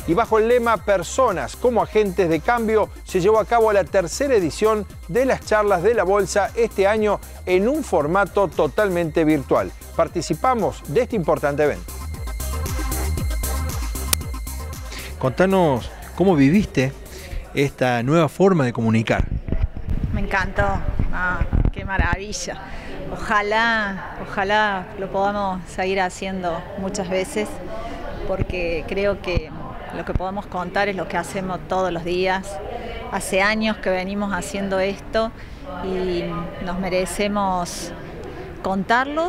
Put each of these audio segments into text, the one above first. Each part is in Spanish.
Y bajo el lema Personas como agentes de cambio se llevó a cabo la tercera edición de las charlas de la Bolsa este año en un formato totalmente virtual. Participamos de este importante evento. Contanos cómo viviste esta nueva forma de comunicar. Me encantó, qué maravilla. Ojalá lo podamos seguir haciendo muchas veces, porque creo que lo que podemos contar es lo que hacemos todos los días. Hace años que venimos haciendo esto y nos merecemos contarlo,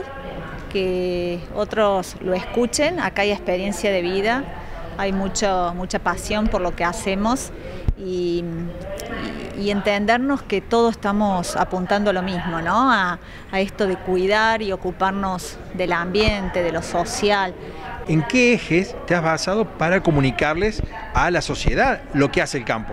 que otros lo escuchen. Acá hay experiencia de vida, hay mucha pasión por lo que hacemos y entendernos que todos estamos apuntando a lo mismo, ¿no? A esto de cuidar y ocuparnos del ambiente, de lo social. ¿En qué ejes te has basado para comunicarles a la sociedad lo que hace el campo?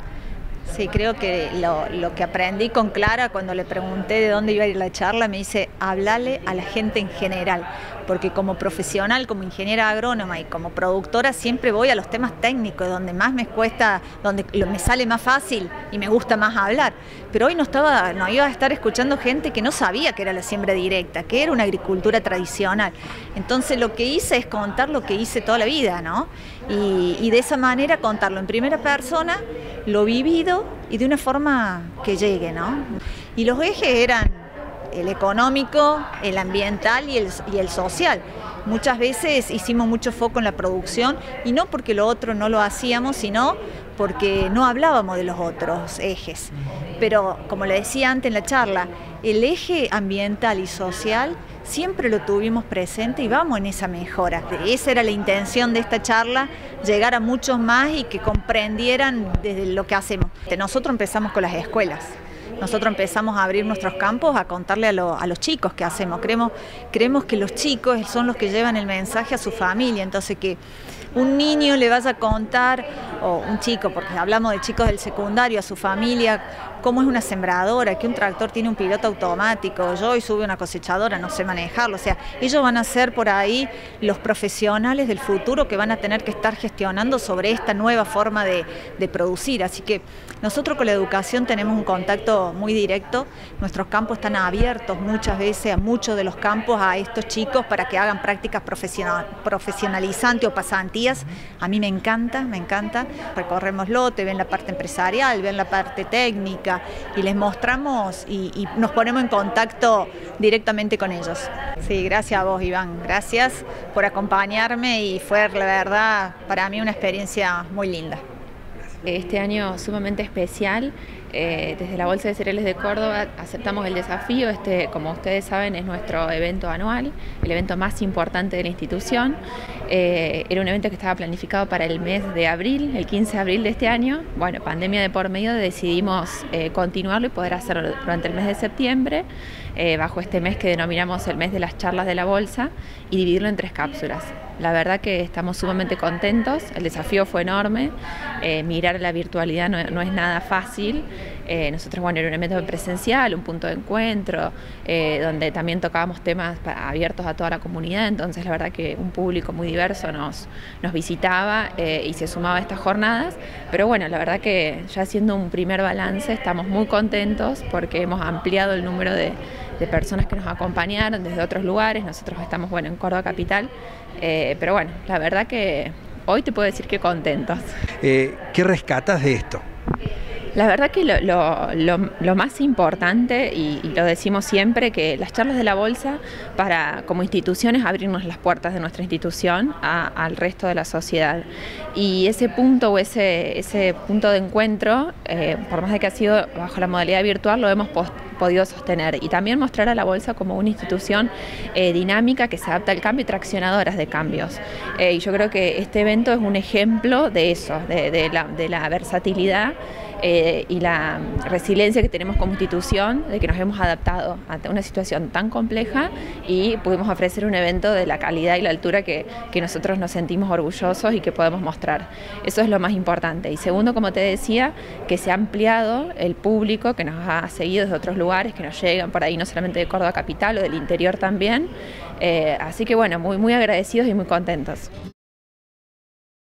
Sí, creo que lo que aprendí con Clara cuando le pregunté de dónde iba a ir la charla, me dice, hablale a la gente en general, porque como profesional, como ingeniera agrónoma y como productora siempre voy a los temas técnicos, donde más me cuesta, donde me sale más fácil y me gusta más hablar. Pero hoy no iba a estar escuchando gente que no sabía que era la siembra directa, que era una agricultura tradicional. Entonces lo que hice es contar lo que hice toda la vida, ¿no? Y de esa manera contarlo en primera persona, lo vivido y de una forma que llegue, ¿no? Y los ejes eran el económico, el ambiental y el social. Muchas veces hicimos mucho foco en la producción y no porque lo otro no lo hacíamos, sino porque no hablábamos de los otros ejes. Pero como le decía antes en la charla, el eje ambiental y social siempre lo tuvimos presente y vamos en esa mejora. Esa era la intención de esta charla, llegar a muchos más y que comprendieran desde lo que hacemos. Nosotros empezamos con las escuelas. Nosotros empezamos a abrir nuestros campos, a contarle a los chicos qué hacemos. Creemos que los chicos son los que llevan el mensaje a su familia, entonces que un niño le vaya a contar, o un chico, porque hablamos de chicos del secundario, a su familia, cómo es una sembradora, que un tractor tiene un piloto automático, yo hoy sube una cosechadora, no sé manejarlo, o sea, ellos van a ser por ahí los profesionales del futuro que van a tener que estar gestionando sobre esta nueva forma de producir, así que nosotros con la educación tenemos un contacto muy directo, nuestros campos están abiertos muchas veces a muchos de los campos a estos chicos para que hagan prácticas profesionalizantes o pasantías. A mí me encanta, recorremos lote, ven la parte empresarial, ven la parte técnica y les mostramos y nos ponemos en contacto directamente con ellos. Sí, gracias a vos, Iván, gracias por acompañarme y fue la verdad para mí una experiencia muy linda. Este año sumamente especial, desde la Bolsa de Cereales de Córdoba aceptamos el desafío. Como ustedes saben, es nuestro evento anual, el evento más importante de la institución. Era un evento que estaba planificado para el mes de abril, el 15 de abril de este año. Bueno, pandemia de por medio, decidimos continuarlo y poder hacerlo durante el mes de septiembre, bajo este mes que denominamos el mes de las charlas de la Bolsa, y dividirlo en 3 cápsulas. La verdad que estamos sumamente contentos, el desafío fue enorme, mirar la virtualidad no es nada fácil. Nosotros, bueno, era un evento presencial, un punto de encuentro, donde también tocábamos temas abiertos a toda la comunidad, entonces la verdad que un público muy diverso nos visitaba y se sumaba a estas jornadas, pero bueno, la verdad que ya haciendo un primer balance estamos muy contentos porque hemos ampliado el número de personas que nos acompañaron desde otros lugares. Nosotros estamos, bueno, en Córdoba capital, pero bueno, la verdad que hoy te puedo decir que contentos. ¿Qué rescatas de esto? La verdad que lo más importante, y lo decimos siempre, que las charlas de la Bolsa, como institución, es abrirnos las puertas de nuestra institución al resto de la sociedad. Y ese punto o ese punto de encuentro, por más de que ha sido bajo la modalidad virtual, lo hemos podido sostener. Y también mostrar a la Bolsa como una institución dinámica que se adapta al cambio y traccionadoras de cambios. Y yo creo que este evento es un ejemplo de eso, de la versatilidad y la resiliencia que tenemos como institución, de que nos hemos adaptado a una situación tan compleja y pudimos ofrecer un evento de la calidad y la altura que nosotros nos sentimos orgullosos y que podemos mostrar. Eso es lo más importante. Y segundo, como te decía, que se ha ampliado el público que nos ha seguido desde otros lugares, que nos llegan por ahí no solamente de Córdoba capital o del interior también. Así que bueno, muy agradecidos y muy contentos.